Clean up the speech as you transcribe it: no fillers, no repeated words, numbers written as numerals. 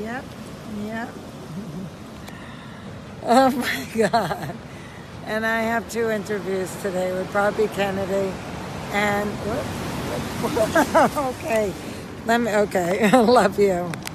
Yep. Yep. Oh my God. And I have 2 interviews today with Bobby Kennedy and okay. Okay. Love you.